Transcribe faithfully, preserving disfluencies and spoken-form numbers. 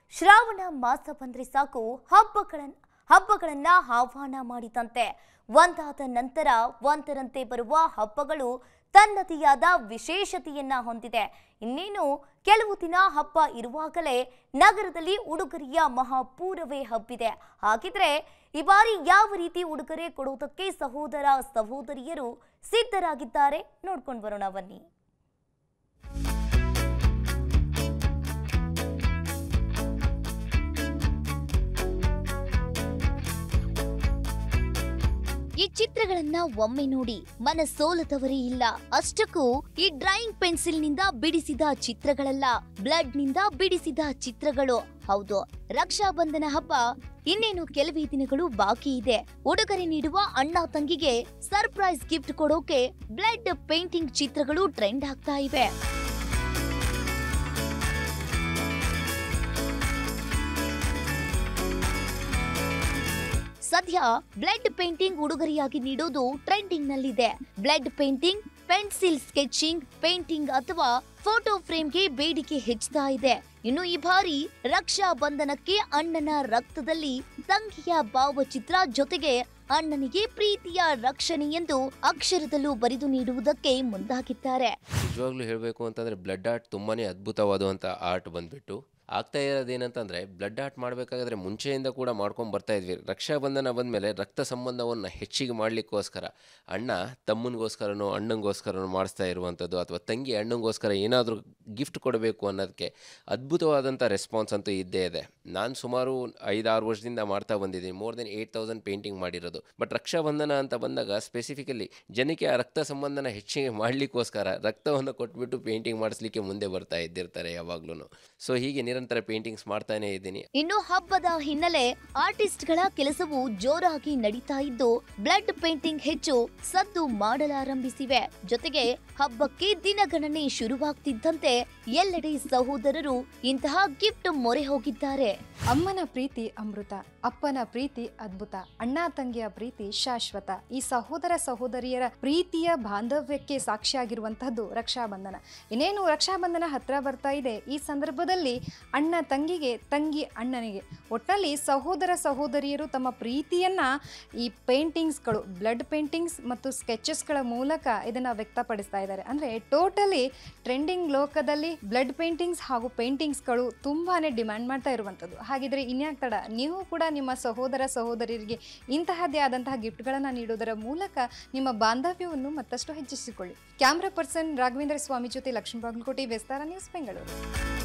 ಶ್ರಾವಣ ಮಾಸ ಬಂದ್ರೆ ಸಾಕು ಹಬ್ಬಗಳನ್ನ ಹಬ್ಬಗಳನ್ನ ಆಹ್ವಾನ ಮಾಡಿದಂತೆ ಒಂದಾದ ನಂತರ ಒಂದರಂತೆ ಬರುವ ಹಬ್ಬಗಳು ತನ್ನದೇ ಆದ ವಿಶೇಷತೆಯನ್ನ ಹೊಂದಿದೆ. ಇನ್ನೇನು ಕೆಲವು ದಿನ ಹಬ್ಬ ಇರುವಾಗಲೇ ನಗರದಲ್ಲಿ ಉಡುಗೊರೆಯ ಮಹಾಪೂರವೇ ಹಬ್ಬಿದೆ. ಹಾಗಿದ್ರೆ ಈ ಬಾರಿ ಯಾವ ರೀತಿ ಉಡುಗೊರೆ ಕೊಡುವುದಕ್ಕೆ ಸಹೋದರ ಸಹೋದರಿಯರು ಸಿದ್ಧರಾಗಿದ್ದಾರೆ ನೋಡ್ಕೊಂಡು ಬರೋಣ ಬನ್ನಿ. ಈ ಚಿತ್ರಗಳನ್ನ ಒಮ್ಮೆ ನೋಡಿ ಮನಸೋಲದವರೇ ಇಲ್ಲ. ಅಷ್ಟಕ್ಕೂ ಈ ಡ್ರಾಯಿಂಗ್ ಪೆನ್ಸಿಲ್ ನಿಂದ ಬಿಡಿಸಿದ ಚಿತ್ರಗಳಲ್ಲ, ಬ್ಲಡ್ ನಿಂದ ಬಿಡಿಸಿದ ಚಿತ್ರಗಳು. ಹೌದು, ರಕ್ಷಾ ಬಂಧನ ಹಬ್ಬ ಇನ್ನೇನು ಕೆಲವೇ ದಿನಗಳು ಬಾಕಿ ಇದೆ. ಉಡುಗೊರೆ ನೀಡುವ ಅಣ್ಣ ತಂಗಿಗೆ ಸರ್ಪ್ರೈಸ್ ಗಿಫ್ಟ್ ಕೊಡೋಕೆ ಬ್ಲಡ್ ಪೇಂಟಿಂಗ್ ಚಿತ್ರಗಳು ಟ್ರೆಂಡ್ ಆಗ್ತಾ ಇವೆ. ಸದ್ಯ ಬ್ಲಡ್ ಪೇಂಟಿಂಗ್ ಉಡುಗೊರೆಯಾಗಿ ನೀಡೋದು ಟ್ರೆಂಡಿಂಗ್ ನಲ್ಲಿದೆ. Blood painting, pencil sketching, painting ಅಥವಾ ಫೋಟೋ ಫ್ರೇಮ್ಗೆ ಬೇಡಿಕೆ ಹೆಚ್ಚುತ್ತಾ ಇದೆ. ಇನ್ನು ಈ ಬಾರಿ ರಕ್ಷಾ ಬಂಧನಕ್ಕೆ ಅಣ್ಣನ ರಕ್ತದಲ್ಲಿ ತಂಗಿಯ ಭಾವಚಿತ್ರ ಜೊತೆಗೆ ಅಣ್ಣನಿಗೆ ಪ್ರೀತಿಯ ರಕ್ಷಣೆ ಎಂದು ಅಕ್ಷರದಲ್ಲೂ ಬರೆದು ನೀಡುವುದಕ್ಕೆ ಮುಂದಾಗಿದ್ದಾರೆ. ನಿಜವಾಗ್ಲೂ ಹೇಳಬೇಕು ಅಂತಂದ್ರೆ ಬ್ಲಡ್ ಆರ್ಟ್ ತುಂಬಾನೇ ಅದ್ಭುತವಾದಂಥ ಆರ್ಟ್ ಬಂದ್ಬಿಟ್ಟು ಆಗ್ತಾ ಇರೋದೇನಂತಂದರೆ ಬ್ಲಡ್ ಆರ್ಟ್ ಮಾಡಬೇಕಾದ್ರೆ ಮುಂಚೆಯಿಂದ ಕೂಡ ಮಾಡ್ಕೊಂಡು ಬರ್ತಾ ಇದ್ವಿ. ರಕ್ಷಾಬಂಧನ ಬಂದಮೇಲೆ ರಕ್ತ ಸಂಬಂಧವನ್ನು ಹೆಚ್ಚಿಗೆ ಮಾಡಲಿಕ್ಕೋಸ್ಕರ ಅಣ್ಣ ತಮ್ಮನಿಗೋಸ್ಕರನೋ ಅಣ್ಣಂಗೋಸ್ಕರನೋ ಮಾಡಿಸ್ತಾ ಇರುವಂಥದ್ದು, ಅಥವಾ ತಂಗಿ ಅಣ್ಣಂಗೋಸ್ಕರ ಏನಾದರೂ ಗಿಫ್ಟ್ ಕೊಡಬೇಕು ಅನ್ನೋದಕ್ಕೆ ಅದ್ಭುತವಾದಂಥ ರೆಸ್ಪಾನ್ಸ್ ಅಂತೂ ಇದ್ದೇ ಇದೆ. ನಾನು ಸುಮಾರು ಐದಾರು ವರ್ಷದಿಂದ ಮಾಡ್ತಾ ಬಂದಿದ್ದೀನಿ, more than eight thousand painting ಮಾಡಿರೋದು. ಬಟ್ ರಕ್ಷಾಬಂಧನ ಅಂತ ಬಂದಾಗ ಸ್ಪೆಸಿಫಿಕಲಿ ಜನಕ್ಕೆ ಆ ರಕ್ತ ಸಂಬಂಧನ ಹೆಚ್ಚಿಗೆ ಮಾಡಲಿಕ್ಕೋಸ್ಕರ ರಕ್ತವನ್ನು ಕೊಟ್ಬಿಟ್ಟು ಪೇಂಟಿಂಗ್ ಮಾಡಿಸ್ಲಿಕ್ಕೆ ಮುಂದೆ ಬರ್ತಾ ಇದ್ದಿರ್ತಾರೆ ಯಾವಾಗ್ಲೂ. ಸೊ ಹೀಗೆ ನಿರಂತರ ಪೇಂಟಿಂಗ್ಸ್ ಮಾಡ್ತಾನೆ ಇದ್ದೀನಿ. ಇನ್ನು ಹಬ್ಬದ ಹಿನ್ನೆಲೆ ಆರ್ಟಿಸ್ಟ್ ಗಳ ಕೆಲಸವು ಜೋರಾಗಿ ನಡೀತಾ ಇದ್ದು ಬ್ಲಡ್ ಪೇಂಟಿಂಗ್ ಹೆಚ್ಚು ಸದ್ದು ಮಾಡಲಾರಂಭಿಸಿವೆ. ಜೊತೆಗೆ ಹಬ್ಬಕ್ಕೆ ದಿನಗಣನೆ ಶುರುವಾಗ್ತಿದ್ದಂತೆ ಎಲ್ಲೆಡೆ ಸಹೋದರರು ಇಂತಹ ಗಿಫ್ಟ್ ಮೊರೆ ಹೋಗಿದ್ದಾರೆ. ಅಮ್ಮನ ಪ್ರೀತಿ ಅಮೃತ, ಅಪ್ಪನ ಪ್ರೀತಿ ಅದ್ಭುತ, ಅಣ್ಣ ತಂಗಿಯ ಪ್ರೀತಿ ಶಾಶ್ವತ. ಈ ಸಹೋದರ ಸಹೋದರಿಯರ ಪ್ರೀತಿಯ ಬಾಂಧವ್ಯಕ್ಕೆ ಸಾಕ್ಷಿಯಾಗಿರುವಂತಹದ್ದು ರಕ್ಷಾಬಂಧನ. ಇನ್ನೇನು ರಕ್ಷಾಬಂಧನ ಹತ್ರ ಬರ್ತಾ ಇದೆ. ಈ ಸಂದರ್ಭದಲ್ಲಿ ಅಣ್ಣ ತಂಗಿಗೆ, ತಂಗಿ ಅಣ್ಣನಿಗೆ, ಒಟ್ಟಲ್ಲಿ ಸಹೋದರ ಸಹೋದರಿಯರು ತಮ್ಮ ಪ್ರೀತಿಯನ್ನ ಈ ಪೇಂಟಿಂಗ್ಸ್ಗಳು, ಬ್ಲಡ್ ಪೇಂಟಿಂಗ್ಸ್ ಮತ್ತು ಸ್ಕೆಚಸ್ಗಳ ಮೂಲಕ ಇದನ್ನ ವ್ಯಕ್ತಪಡಿಸ್ತಾ ಇದ್ದಾರೆ. ಅಂದ್ರೆ ಟೋಟಲಿ ಟ್ರೆಂಡಿಂಗ್ ಲೋಕದಲ್ಲಿ ಬ್ಲಡ್ ಪೇಂಟಿಂಗ್ಸ್ ಹಾಗೂ ಪೇಂಟಿಂಗ್ಸ್ಗಳು ತುಂಬಾನೇ ಡಿಮ್ಯಾಂಡ್ ಮಾಡ್ತಾ ಇರುವಂಥದ್ದು. ಹಾಗಿದ್ರೆ ಇನ್ಯಾಕ್ ತಡ, ನೀವು ಕೂಡ ನಿಮ್ಮ ಸಹೋದರ ಸಹೋದರಿಯರಿಗೆ ಇಂತಹದ್ದೇ ಆದಂತಹ ಗಿಫ್ಟ್ಗಳನ್ನು ನೀಡೋದರ ಮೂಲಕ ನಿಮ್ಮ ಬಾಂಧವ್ಯವನ್ನು ಮತ್ತಷ್ಟು ಹೆಚ್ಚಿಸಿಕೊಳ್ಳಿ. ಕ್ಯಾಮ್ರಾ ಪರ್ಸನ್ ರಾಘವೇಂದ್ರ ಸ್ವಾಮಿ ಜೊತೆ ಲಕ್ಷ್ಮೀ ಬಾಗಲಕೋಟೆ, ವಿಸ್ತಾರ ನ್ಯೂಸ್, ಬೆಂಗಳೂರು.